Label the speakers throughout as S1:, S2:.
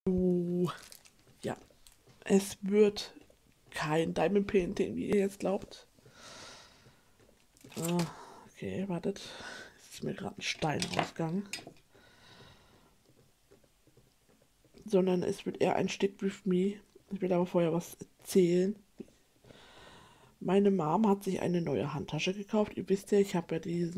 S1: Ja, es wird kein Diamond Painting, wie ihr jetzt glaubt. Okay, wartet. Jetzt ist mir gerade ein Stein rausgegangen. Sondern es wird eher ein Stick with me. Ich will aber vorher was erzählen. Meine Mom hat sich eine neue Handtasche gekauft. Ihr wisst ja, ich habe ja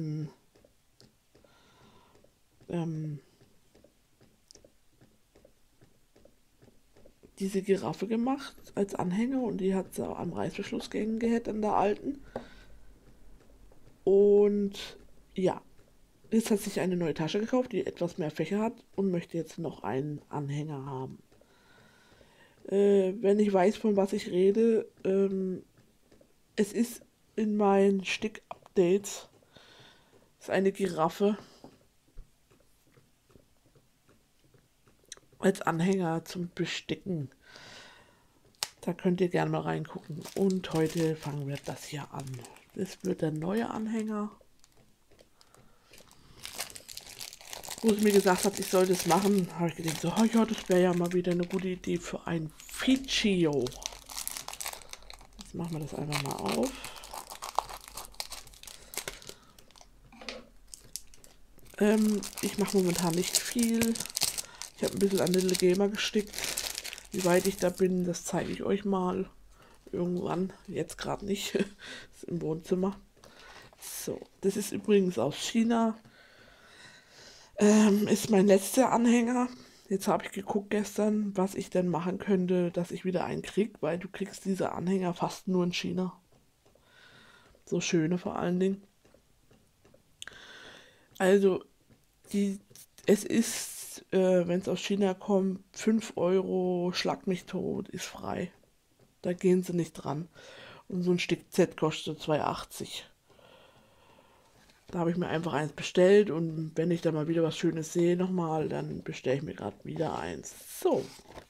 S1: diese Giraffe gemacht als Anhänger und die hat sie am Reißverschluss gehängt an der alten. Und ja, jetzt hat sich eine neue Tasche gekauft, die etwas mehr Fächer hat und möchte jetzt noch einen Anhänger haben. Wenn ich weiß, von was ich rede, es ist in meinen Stick-Updates ist eine Giraffe als Anhänger zum Besticken. Da könnt ihr gerne mal reingucken. Und heute fangen wir das hier an. Das wird der neue Anhänger. Wo sie mir gesagt hat, ich soll das machen, habe ich gedacht, so, oh ja, das wäre ja mal wieder eine gute Idee für ein Fichio. Jetzt machen wir das einfach mal auf. Ich mache momentan nicht viel. Ich habe ein bisschen an Little Gamer gestickt. Wie weit ich da bin, das zeige ich euch mal irgendwann. Jetzt gerade nicht. Das ist im Wohnzimmer. So, das ist übrigens aus China. Ist mein letzter Anhänger. Jetzt habe ich geguckt gestern, was ich denn machen könnte, dass ich wieder einen kriege, weil du kriegst diese Anhänger fast nur in China. So schöne vor allen Dingen. Also, es ist, wenn es aus China kommt, 5 Euro, schlag mich tot, ist frei. Da gehen sie nicht dran. Und so ein Stück Z kostet 2,80. Da habe ich mir einfach eins bestellt und wenn ich dann mal wieder was Schönes sehe nochmal, dann bestelle ich mir gerade wieder eins. So.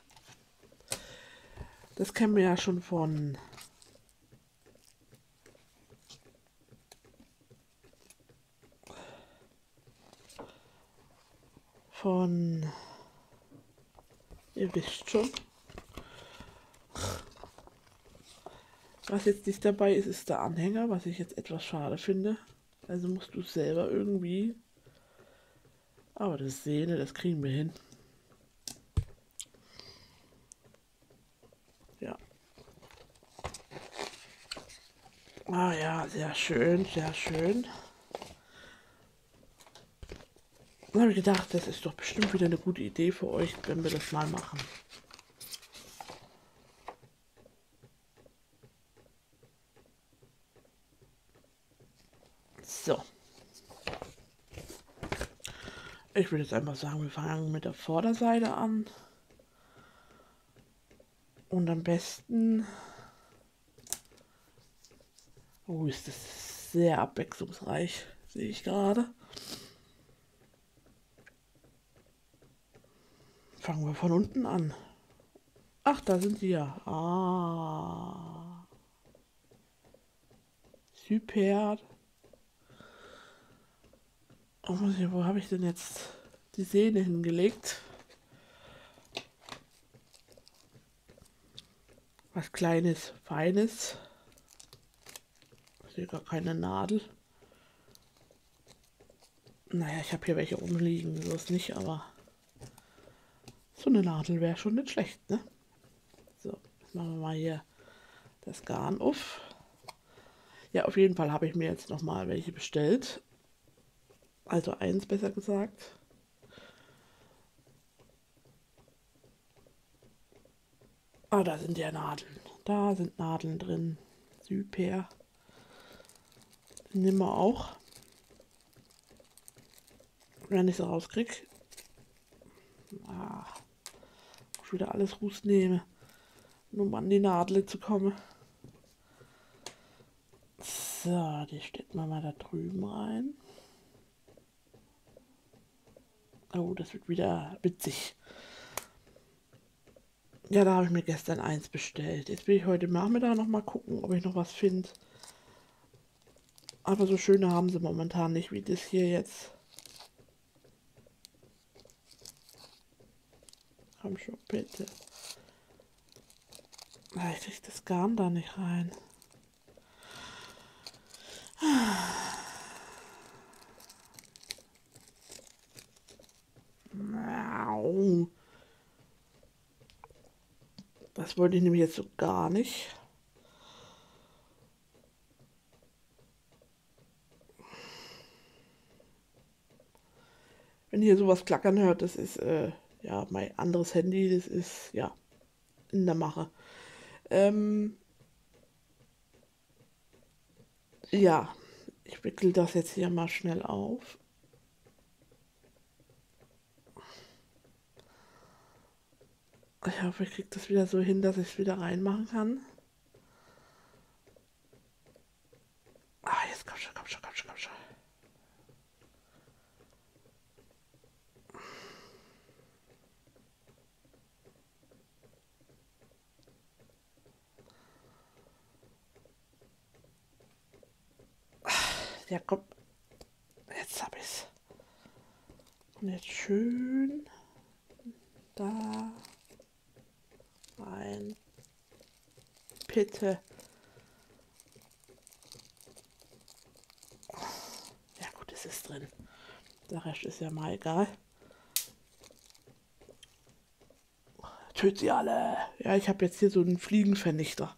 S1: Das kennen wir ja schon von ihr wisst schon. Was jetzt nicht dabei ist, ist der Anhänger, was ich jetzt etwas schade finde. Also musst du selber irgendwie. Aber das Sehne, das kriegen wir hin. Ja. Ah ja, sehr schön, sehr schön. Dann habe ich gedacht, das ist doch bestimmt wieder eine gute Idee für euch, wenn wir das mal machen. So. Ich würde jetzt einfach sagen, wir fangen mit der Vorderseite an. Und am besten... Oh, ist das sehr abwechslungsreich, sehe ich gerade. Fangen wir von unten an. Ach, da sind sie ja. Ah. Super. Oh, wo habe ich denn jetzt die Sehne hingelegt? Was Kleines, Feines. Ich sehe gar keine Nadel. Naja, ich habe hier welche rumliegen, so ist nicht, aber so eine Nadel wäre schon nicht schlecht, ne? So, jetzt machen wir mal hier das Garn auf. Ja, auf jeden Fall habe ich mir jetzt noch mal welche bestellt. Also eins besser gesagt. Ah, da sind ja Nadeln. Da sind Nadeln drin. Super. Den nehmen wir auch. Wenn ich sie rauskriege. Ah, ich wieder alles rausnehme. Nur um an die Nadel zu kommen. So, die stecken wir mal da drüben rein. Oh, das wird wieder witzig. Ja, da habe ich mir gestern eins bestellt. Jetzt will ich heute Nachmittag noch mal gucken, ob ich noch was finde. Aber so schöne haben sie momentan nicht wie das hier jetzt. Komm schon, bitte. Ah, ich krieg das Garn da nicht rein. Au. Das wollte ich nämlich jetzt so gar nicht. Wenn ihr sowas klackern hört, das ist ja mein anderes Handy, das ist ja in der Mache. Ja, ich wickel das jetzt hier mal schnell auf. Ich hoffe, ich kriege das wieder so hin, dass ich es wieder reinmachen kann. Ah, jetzt komm schon, komm schon, komm schon, komm schon. Ja, komm. Jetzt hab ich's. Und jetzt schön da rein. Bitte. Ja gut, es ist drin. Der Rest ist ja mal egal. Tötet sie alle. Ja, ich habe jetzt hier so einen Fliegenvernichter.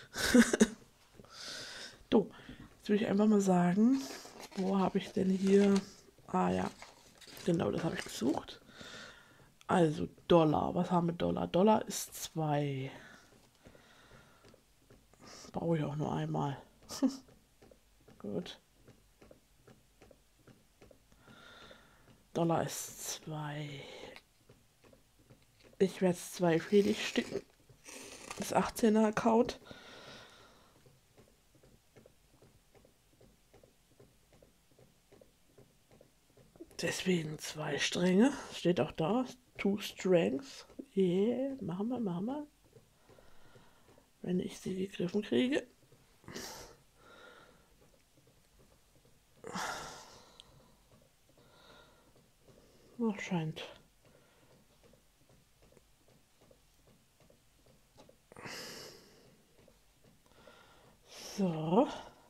S1: So, jetzt will ich einfach mal sagen, wo habe ich denn hier... Ah ja, genau, das habe ich gesucht. Also Dollar, was haben wir Dollar? Dollar ist 2. Brauche ich auch nur einmal. Gut. Dollar ist 2. Ich werde es zweifädig sticken. Das 18er Account. Deswegen 2 Stränge. Steht auch da. 2 Strengths. Yeah, machen wir, machen wir. Wenn ich sie gegriffen kriege. Ach, scheint. So.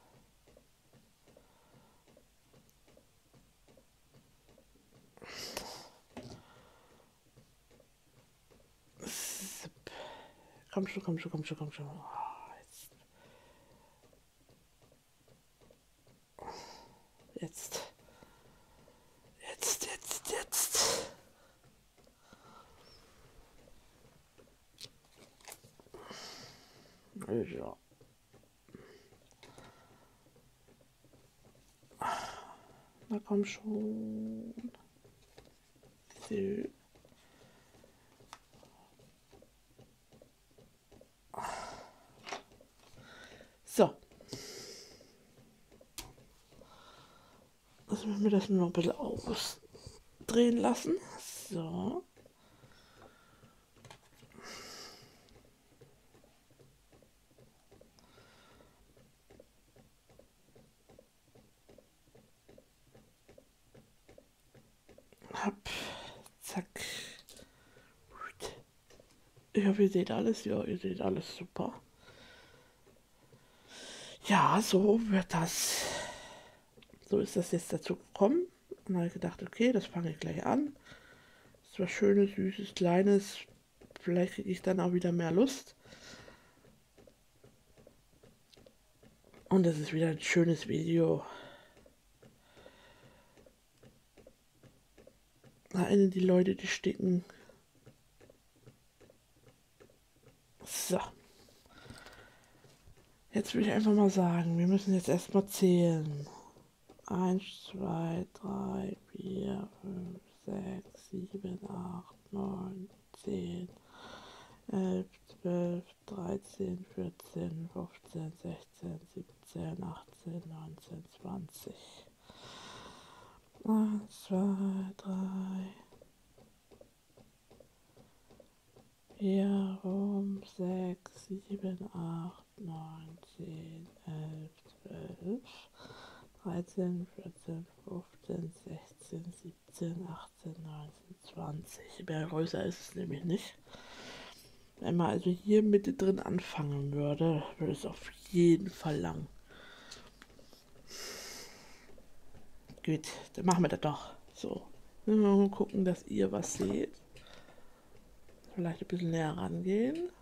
S1: Komm schon, komm schon, komm schon, komm schon. Oh, jetzt. Jetzt, jetzt, jetzt. Ja. Na komm schon. So. So. Lassen wir mir das nur noch ein bisschen ausdrehen lassen. So. Hab. Zack. Ich hoffe, ihr seht alles. Ja, ihr seht alles super. Ja, so wird das. So ist das jetzt dazu gekommen. Und dann habe ich gedacht, okay, das fange ich gleich an. Das war schönes, süßes, kleines. Vielleicht kriege ich dann auch wieder mehr Lust. Und das ist wieder ein schönes Video. Da erinnern die Leute, die sticken. So. Jetzt will ich einfach mal sagen, wir müssen jetzt erstmal zählen. 1, 2, 3, 4, 5, 6, 7, 8, 9, 10, 11, 12, 13, 14, 15, 16, 17, 18, 19, 20. 1, 2, 3, 4, 5, 6, 7, 8, 9, 10, 11, 12, 13, 14, 15, 16, 17, 18, 19, 20. Mehr größer ist es nämlich nicht. Wenn man also hier Mitte drin anfangen würde, würde es auf jeden Fall lang. Gut, dann machen wir das doch. So. Mal gucken, dass ihr was seht. Vielleicht ein bisschen näher rangehen.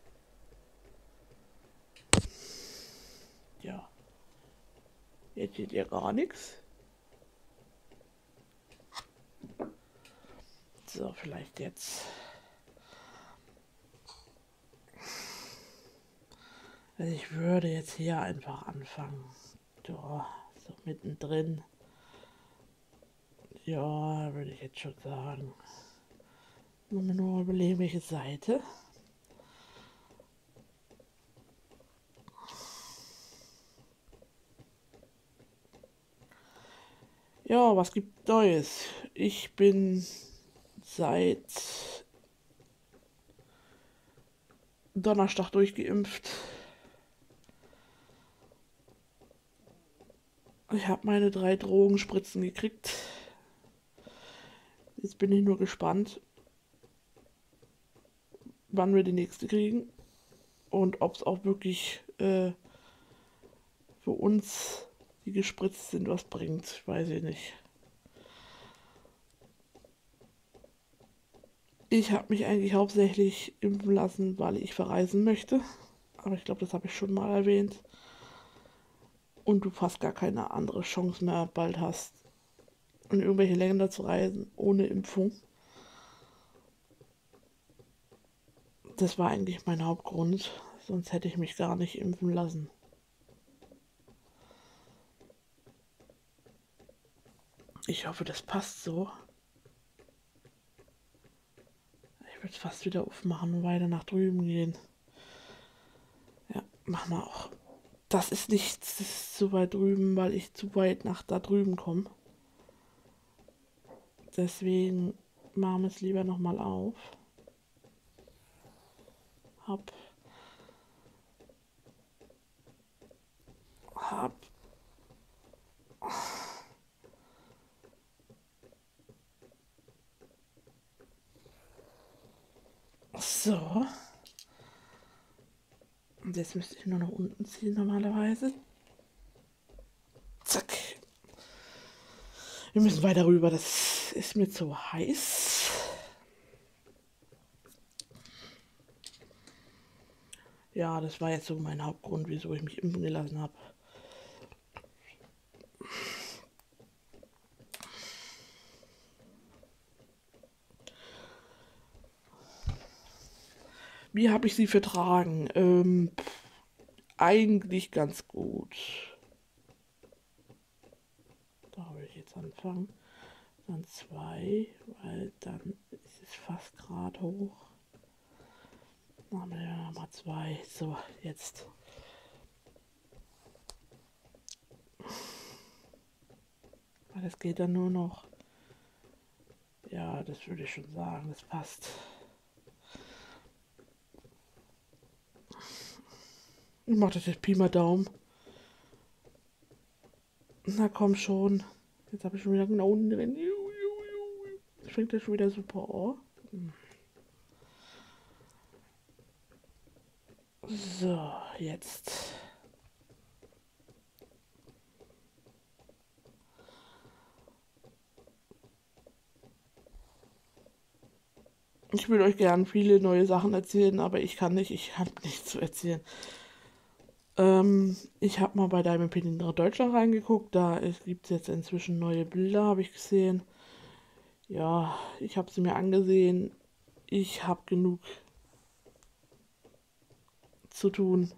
S1: Ja. Jetzt seht ihr gar nichts. So, vielleicht jetzt. Also ich würde jetzt hier einfach anfangen. Ja, so mittendrin. Ja, würde ich jetzt schon sagen. Nur überlegen, welche Seite. Ja, was gibt Neues? Ich bin seit Donnerstag durchgeimpft. Ich habe meine 3 Drogenspritzen gekriegt. Jetzt bin ich nur gespannt, wann wir die nächste kriegen und ob es auch wirklich für uns, die gespritzt sind, was bringt. Weiß ich nicht. Ich habe mich eigentlich hauptsächlich impfen lassen, weil ich verreisen möchte. Aber ich glaube, das habe ich schon mal erwähnt. Und du fast gar keine andere Chance mehr bald hast, in irgendwelche Länder zu reisen ohne Impfung. Das war eigentlich mein Hauptgrund. Sonst hätte ich mich gar nicht impfen lassen. Ich hoffe, das passt so. Ich würde es fast wieder aufmachen und weiter nach drüben gehen. Ja, machen wir auch. Das ist nichts, das ist zu weit drüben, weil ich zu weit nach da drüben komme. Deswegen machen wir es lieber nochmal auf. Hab. So. Und jetzt müsste ich nur nach unten ziehen normalerweise. Zack. Wir müssen weiter rüber, das ist mir zu heiß. Ja, das war jetzt so mein Hauptgrund, wieso ich mich impfen gelassen habe. Wie habe ich sie vertragen? Eigentlich ganz gut. Da will ich jetzt anfangen. Dann 2, weil dann ist es fast gerade hoch. Machen wir ja nochmal 2. So, jetzt. Das geht dann nur noch. Ja, das würde ich schon sagen, das passt. Ich mache das jetzt Pi mal Daumen. Na komm schon. Jetzt habe ich schon wieder genau unten drin. Das fängt ja schon wieder super an. So, jetzt. Ich würde euch gern viele neue Sachen erzählen, aber ich kann nicht. Ich habe nichts zu erzählen. Ich habe mal bei Deinem Opinion Deutschland reingeguckt. Da gibt es jetzt inzwischen neue Bilder, habe ich gesehen. Ja, ich habe sie mir angesehen. Ich habe genug zu tun.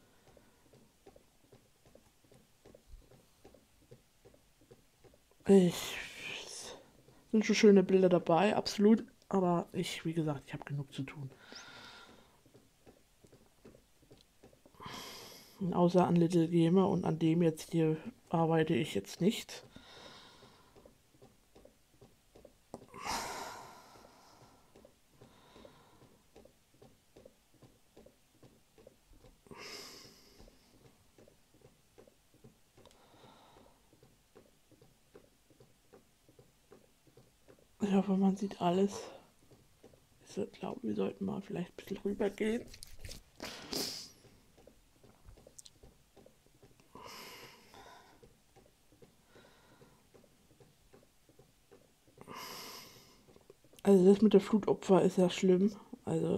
S1: Sind schon schöne Bilder dabei, absolut. Aber wie gesagt, ich habe genug zu tun. Außer an Little Gamer und an dem jetzt hier arbeite ich jetzt nicht. Ich hoffe, man sieht alles. Ich glaube, wir sollten mal vielleicht ein bisschen rüber gehen. Also das mit der Flutopfer ist ja schlimm. Also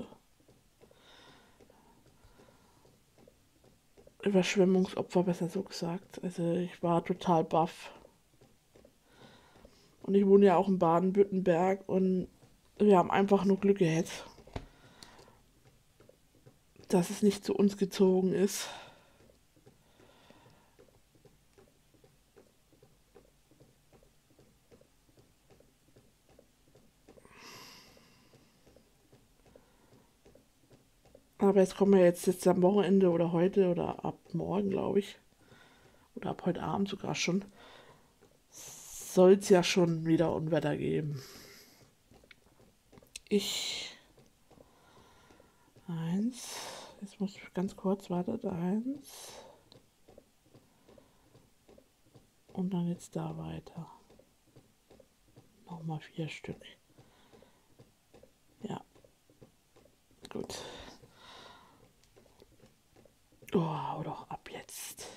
S1: Überschwemmungsopfer, besser so gesagt. Also ich war total baff. Und ich wohne ja auch in Baden-Württemberg und wir haben einfach nur Glück gehabt, dass es nicht zu uns gezogen ist. Aber jetzt kommen wir jetzt am Wochenende oder heute oder ab morgen, glaube ich. Oder ab heute Abend sogar schon. Soll es ja schon wieder Unwetter geben. Eins. Jetzt muss ich ganz kurz, wartet. Eins. Und dann geht's da weiter. Nochmal 4 Stück. Ja. Gut. Oh, hau doch ab jetzt.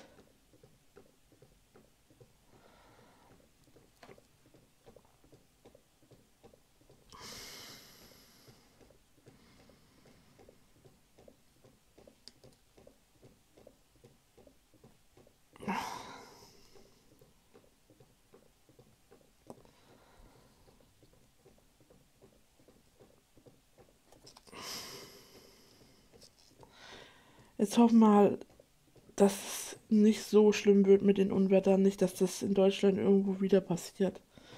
S1: Jetzt hoffen wir mal, dass es nicht so schlimm wird mit den Unwettern. Nicht, dass das in Deutschland irgendwo wieder passiert.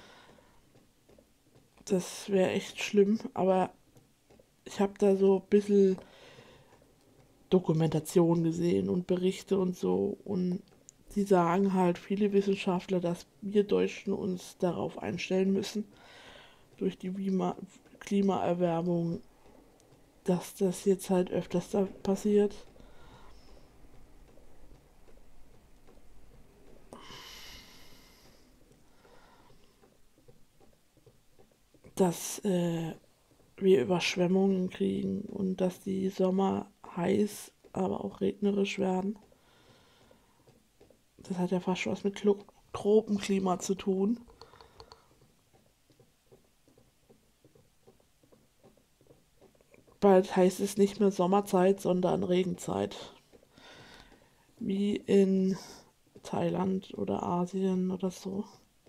S1: Das wäre echt schlimm. Aber ich habe da so ein bisschen Dokumentation gesehen und Berichte und so. Und die sagen halt, viele Wissenschaftler, dass wir Deutschen uns darauf einstellen müssen, durch die Klimaerwärmung, dass das jetzt halt öfters da passiert. Dass wir Überschwemmungen kriegen und dass die Sommer heiß, aber auch regnerisch werden. Das hat ja fast schon was mit Tropenklima zu tun. Bald heißt es nicht mehr Sommerzeit, sondern Regenzeit. Wie in Thailand oder Asien oder so.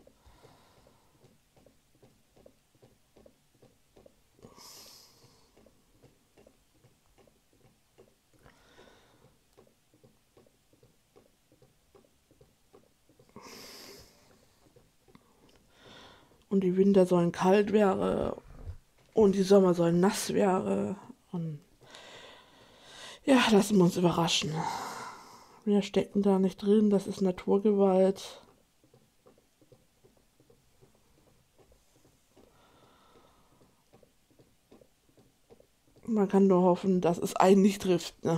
S1: Und die Winter sollen kalt werden und die Sommer sollen nass werden. Und ja, lassen wir uns überraschen. Wir stecken da nicht drin, das ist Naturgewalt. Man kann nur hoffen, dass es einen nicht trifft. Ne?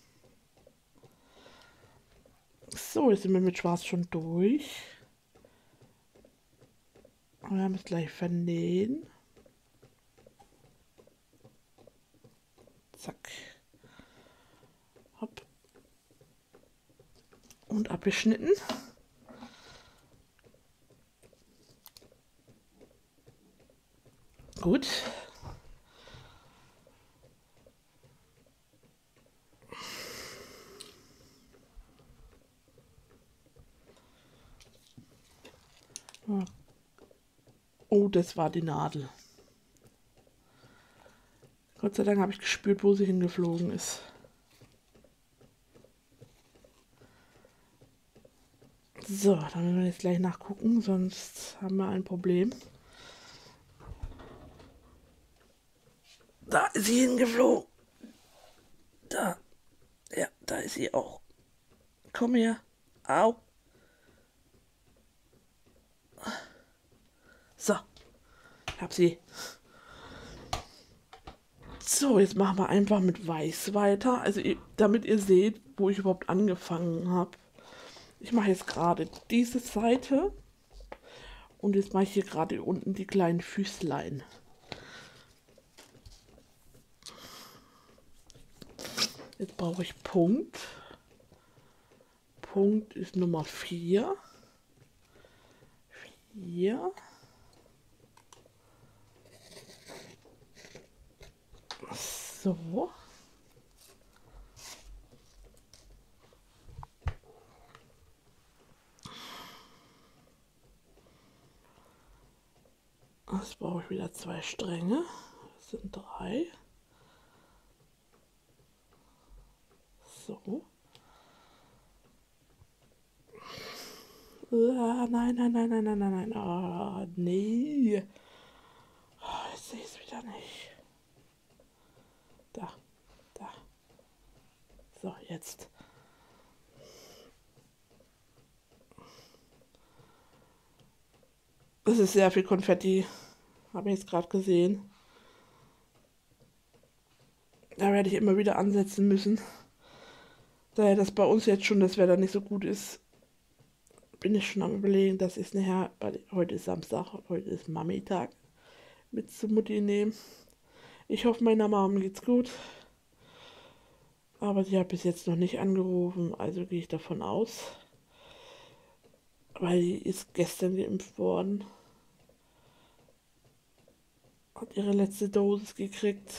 S1: So, jetzt sind wir mit Schwarz schon durch. Wir haben es gleich vernähen. Zack. Hopp. Und abgeschnitten. Gut. Oh, das war die Nadel. Gott sei Dank habe ich gespürt, wo sie hingeflogen ist. So, dann müssen wir jetzt gleich nachgucken, sonst haben wir ein Problem. Da ist sie hingeflogen. Da. Ja, da ist sie auch. Komm her. Au. So. Ich hab sie. So, jetzt machen wir einfach mit Weiß weiter. Also, damit ihr seht, wo ich überhaupt angefangen habe. Ich mache jetzt gerade diese Seite Und jetzt mache ich hier gerade unten die kleinen Füßlein. Jetzt brauche ich Punkt. Punkt ist Nummer 4. 4. So. Jetzt brauche ich wieder 2 Stränge. Das sind 3. So. Nein, nein, nein, nein, nein, nein, nein. Ah, nee. Oh, jetzt sehe ich es wieder nicht. Da, da. So, jetzt. Es ist sehr viel Konfetti. Habe ich jetzt gerade gesehen. Da werde ich immer wieder ansetzen müssen. Daher das bei uns jetzt schon das Wetter nicht so gut ist, bin ich schon am Überlegen, dass ich es nachher, weil heute ist Samstag, heute ist Mami-Tag, mit zur Mutti nehmen. Ich hoffe, meiner Mama geht's gut. Aber sie hat bis jetzt noch nicht angerufen, also gehe ich davon aus. Weil sie ist gestern geimpft worden. Hat ihre letzte Dosis gekriegt.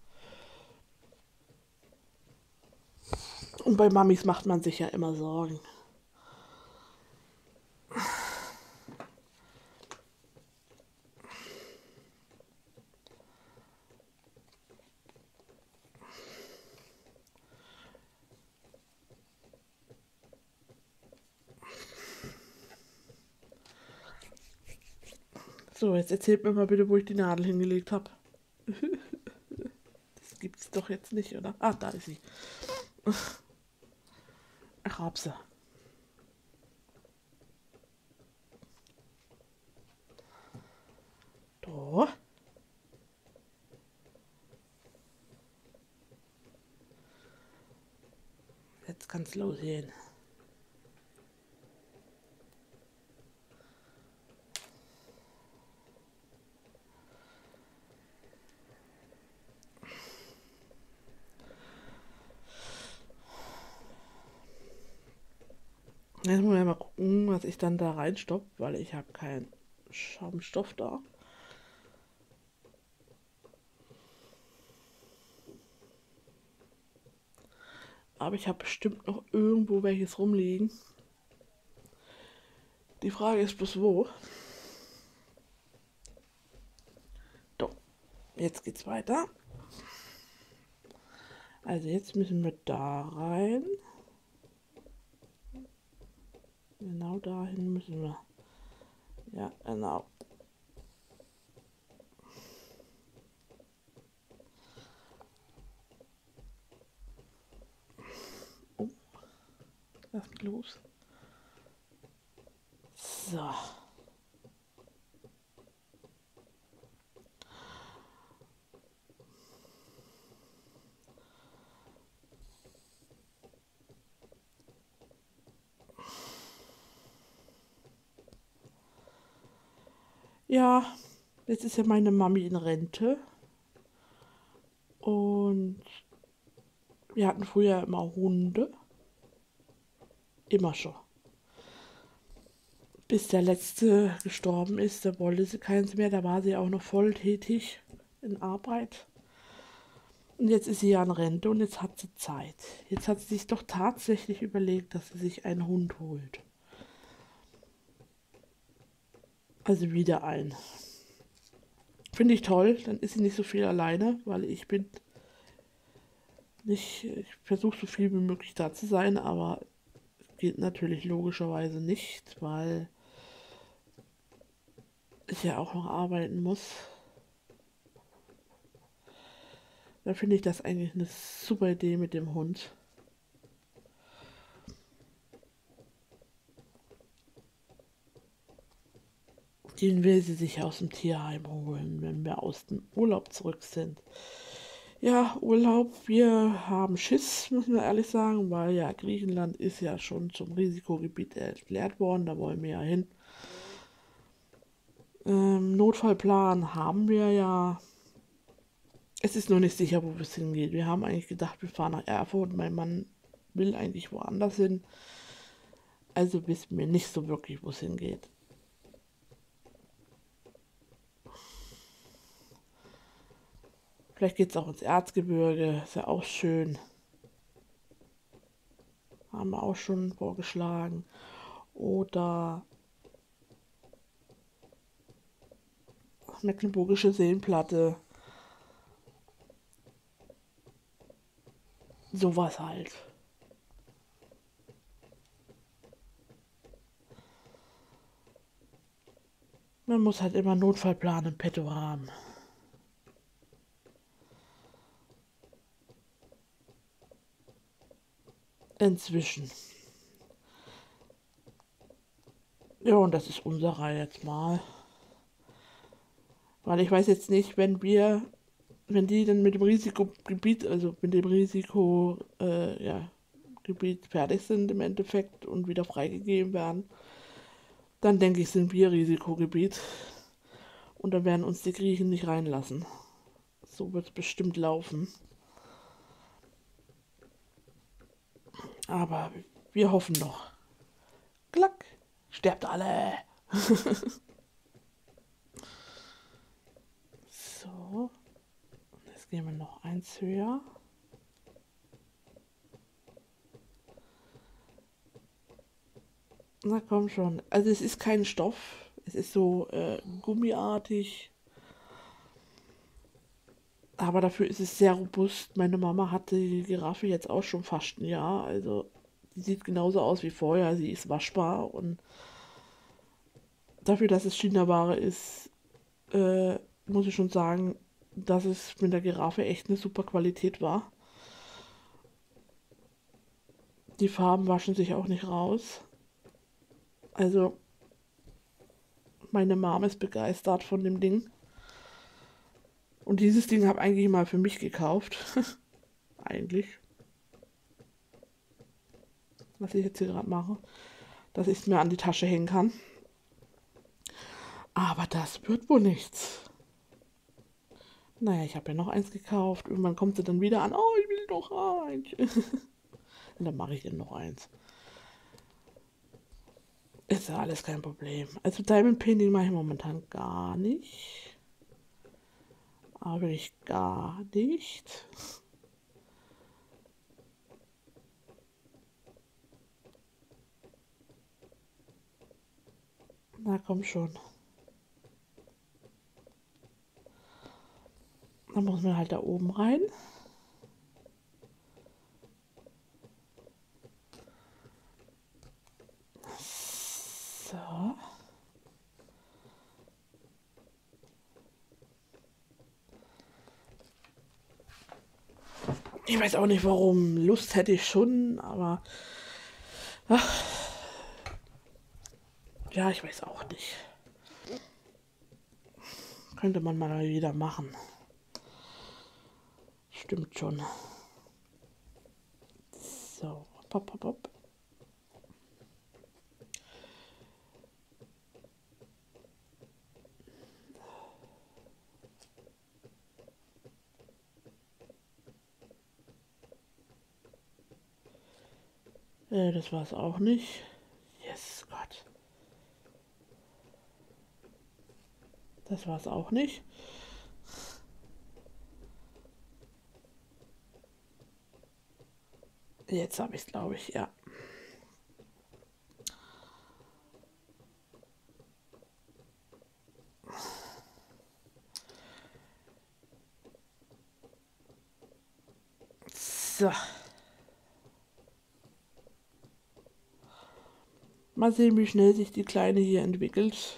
S1: Und bei Mamis macht man sich ja immer Sorgen. So, jetzt erzählt mir mal bitte, wo ich die Nadel hingelegt habe. Das gibt's doch jetzt nicht, oder? Ah, da ist sie. Ach, hab sie. Da. Jetzt kann's losgehen. Jetzt muss ich mal gucken, was ich dann da reinstopfe, weil ich habe keinen Schaumstoff da. Aber ich habe bestimmt noch irgendwo welches rumliegen. Die Frage ist bloß wo. So, jetzt geht's weiter. Also jetzt müssen wir da rein. Genau dahin müssen wir. Ja, genau. Oh, lass mich los. So. Ja, jetzt ist ja meine Mami in Rente. Und wir hatten früher immer Hunde. Immer schon. Bis der letzte gestorben ist, da wollte sie keins mehr. Da war sie auch noch voll tätig in Arbeit. Und jetzt ist sie ja in Rente und jetzt hat sie Zeit. Jetzt hat sie sich doch tatsächlich überlegt, dass sie sich einen Hund holt. Also wieder ein. Finde ich toll, dann ist sie nicht so viel alleine, weil ich bin nicht, ich versuche so viel wie möglich da zu sein, aber es geht natürlich logischerweise nicht, weil ich ja auch noch arbeiten muss. Da finde ich das eigentlich eine super Idee mit dem Hund. Den will sie sich aus dem Tierheim holen, wenn wir aus dem Urlaub zurück sind. Ja, Urlaub, wir haben Schiss, müssen wir ehrlich sagen, weil ja Griechenland ist ja schon zum Risikogebiet erklärt worden, da wollen wir ja hin. Notfallplan haben wir ja. Es ist noch nicht sicher, wo es hingeht. Wir haben eigentlich gedacht, wir fahren nach Erfurt. Mein Mann will eigentlich woanders hin. Also wissen wir nicht so wirklich, wo es hingeht. Vielleicht geht es auch ins Erzgebirge. Ist ja auch schön. Haben wir auch schon vorgeschlagen. Oder Mecklenburgische Seenplatte. Sowas halt. Man muss halt immer einen Notfallplan im Petto haben. Inzwischen. Ja, und das ist unserer jetzt mal. Weil ich weiß jetzt nicht, wenn die dann mit dem Risikogebiet, also mit dem Risiko, ja, Gebiet fertig sind im Endeffekt und wieder freigegeben werden, dann denke ich, sind wir Risikogebiet und dann werden uns die Griechen nicht reinlassen. So wird es bestimmt laufen. Aber wir hoffen noch. Klack, sterbt alle. So, jetzt gehen wir noch eins höher. Na komm schon. Also es ist kein Stoff. Es ist so gummiartig. Aber dafür ist es sehr robust. Meine Mama hatte die Giraffe jetzt auch schon fast ein Jahr. Also die sieht genauso aus wie vorher. Sie ist waschbar. Und dafür, dass es China-Ware ist, muss ich schon sagen, dass es mit der Giraffe echt eine super Qualität war. Die Farben waschen sich auch nicht raus. Also meine Mom ist begeistert von dem Ding. Und dieses Ding habe ich eigentlich mal für mich gekauft. Eigentlich. Was ich jetzt hier gerade mache. Dass ich es mir an die Tasche hängen kann. Aber das wird wohl nichts. Naja, ich habe ja noch eins gekauft. Irgendwann kommt sie dann wieder an. Oh, ich will noch eins. Und dann mache ich ihr noch eins. Ist ja alles kein Problem. Also Diamond Painting mache ich momentan gar nicht. Aber wirklich gar nicht. Na komm schon. Dann muss man halt da oben rein. So. Ich weiß auch nicht warum. Lust hätte ich schon, aber ach, ja, ich weiß auch nicht. Könnte man mal wieder machen. Stimmt schon. So, pop, pop, pop. Das war es auch nicht. Yes, Gott. Das war es auch nicht. Jetzt habe ich es, glaube ich, ja. So. Mal sehen, wie schnell sich die Kleine hier entwickelt.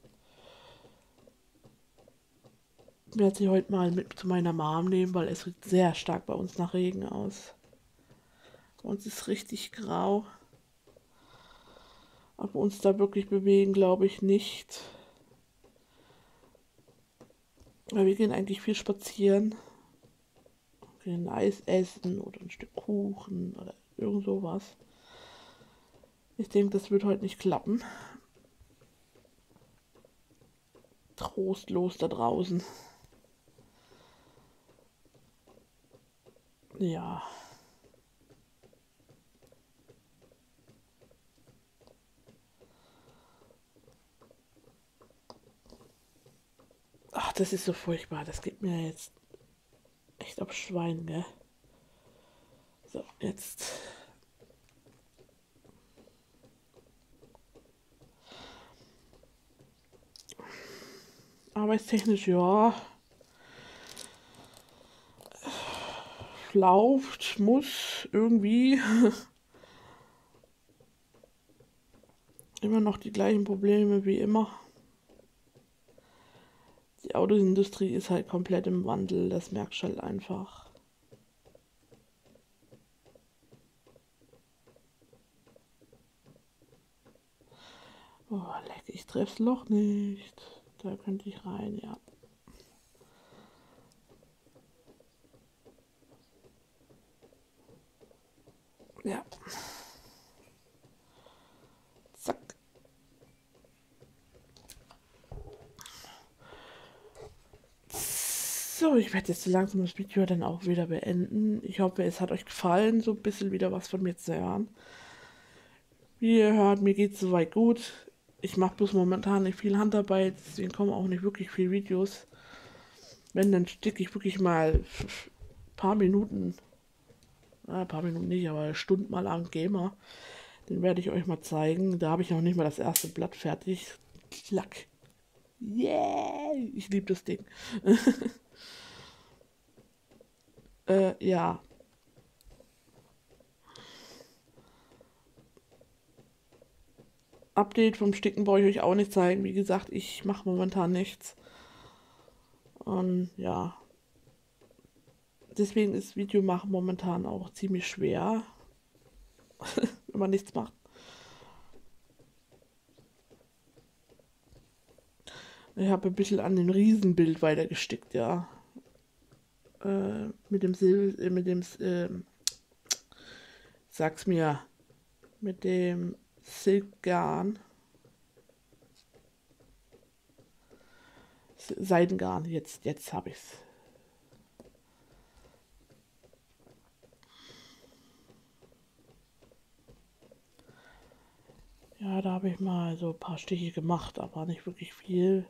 S1: Ich werde sie heute mal mit zu meiner Mom nehmen, weil es sieht sehr stark bei uns nach Regen aus. Bei uns ist richtig grau. Ob wir uns da wirklich bewegen, glaube ich nicht. Weil wir gehen eigentlich viel spazieren. Wir gehen Eis essen oder ein Stück Kuchen oder irgend sowas. Ich denke, das wird heute nicht klappen. trostlos da draußen. Ja. Ach, das ist so furchtbar. Das geht mir jetzt echt aufs Schwein, gell? So, jetzt. Arbeitstechnisch, ja. Läuft, muss, irgendwie. Immer noch die gleichen Probleme wie immer. Die Autoindustrie ist halt komplett im Wandel, das merkst du halt einfach. Oh, leck, ich treff's Loch nicht. Da könnte ich rein, ja. Ja. Zack. So, ich werde jetzt so langsam das Video dann auch wieder beenden. Ich hoffe, es hat euch gefallen, so ein bisschen wieder was von mir zu hören. Wie ihr hört, mir geht es soweit gut. Ich mache bloß momentan nicht viel Handarbeit, deswegen kommen auch nicht wirklich viele Videos. Wenn, dann sticke ich wirklich mal ein paar Minuten, ein paar Minuten nicht, aber Stunden mal am Gamer. Den werde ich euch mal zeigen. Da habe ich noch nicht mal das erste Blatt fertig. Klack. Yeah! Ich liebe das Ding. Ja. Update vom Sticken brauche ich euch auch nicht zeigen. Wie gesagt, ich mache momentan nichts. Und ja. Deswegen ist Video machen momentan auch ziemlich schwer. Wenn man nichts macht. Ich habe ein bisschen an dem Riesenbild weitergestickt, ja. Mit dem sag's mir, mit dem Silkgarn. Seidengarn, jetzt habe ich's. Ja, da habe ich mal so ein paar Stiche gemacht, aber nicht wirklich viel.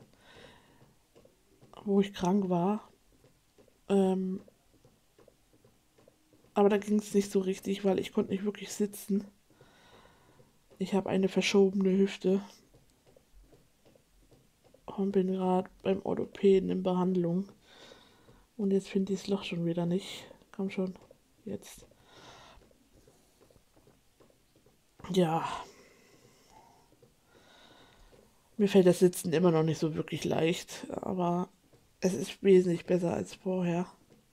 S1: Wo ich krank war. Aber da ging es nicht so richtig, weil ich konnte nicht wirklich sitzen. Ich habe eine verschobene Hüfte und bin gerade beim Orthopäden in Behandlung. Und jetzt finde ich das Loch schon wieder nicht. Komm schon, jetzt. Ja, mir fällt das Sitzen immer noch nicht so wirklich leicht, aber es ist wesentlich besser als vorher.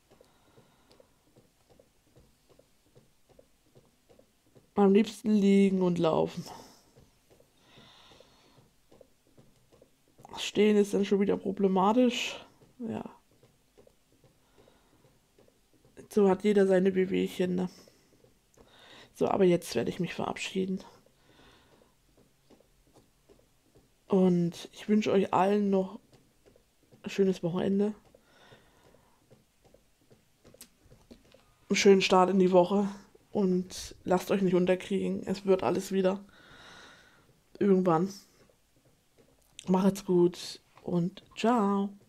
S1: Am liebsten liegen und laufen. Stehen ist dann schon wieder problematisch. Ja, so hat jeder seine Wehwehchen, ne? So, aber jetzt werde ich mich verabschieden. Und ich wünsche euch allen noch ein schönes Wochenende. Einen schönen Start in die Woche. Und lasst euch nicht unterkriegen. Es wird alles wieder. Irgendwann. Macht's gut und ciao.